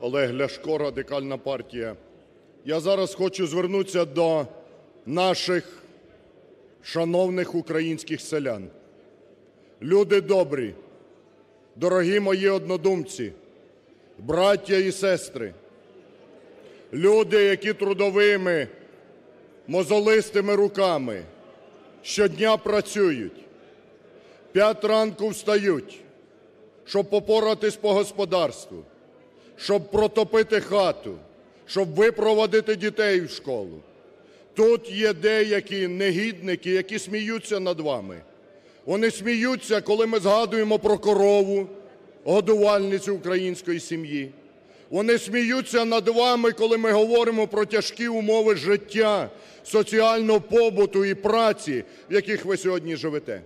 Олег Ляшко, Радикальна партія. Я зараз хочу звернутися до наших шановних українських селян. Люди добрі, дорогі мої однодумці, браття і сестри, люди, які трудовими, мозолистими руками щодня працюють, 5 ранку встають, щоб попоратись по господарству, щоб протопити хату, щоб випровадити дітей в школу. Тут є деякі негідники, які сміються над вами. Вони сміються, коли ми згадуємо про корову, годувальницю української сім'ї. Вони сміються над вами, коли ми говоримо про тяжкі умови життя, соціального побуту і праці, в яких ви сьогодні живете.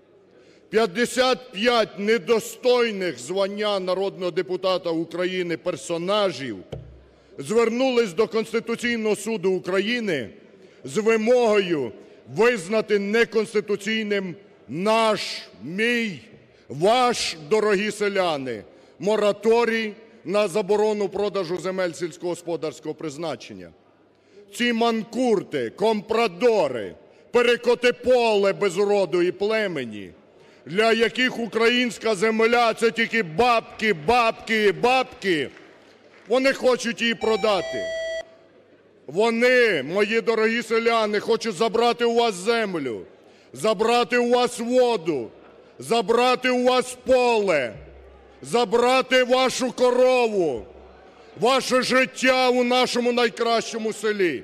55 недостойних звання народного депутата України персонажів звернулись до Конституційного Суду України з вимогою визнати неконституційним наш, мій, ваш, дорогі селяни, мораторій на заборону продажу земель сільськогосподарського призначення. Ці манкурти, компрадори, перекотиполе без роду і племені, для яких українська земля – це тільки бабки, бабки і бабки, вони хочуть її продати. Вони, мої дорогі селяни, хочуть забрати у вас землю, забрати у вас воду, забрати у вас поле, забрати вашу корову, ваше життя у нашому найкращому селі.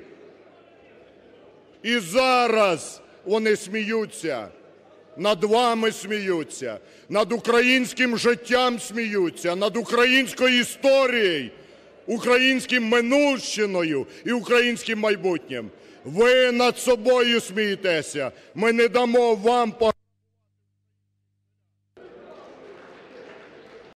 І зараз вони сміються, над вами сміються, над українським життям сміються, над українською історією, українським минулщиною і українським майбутнім. Ви над собою смієтеся. Ми не дамо вам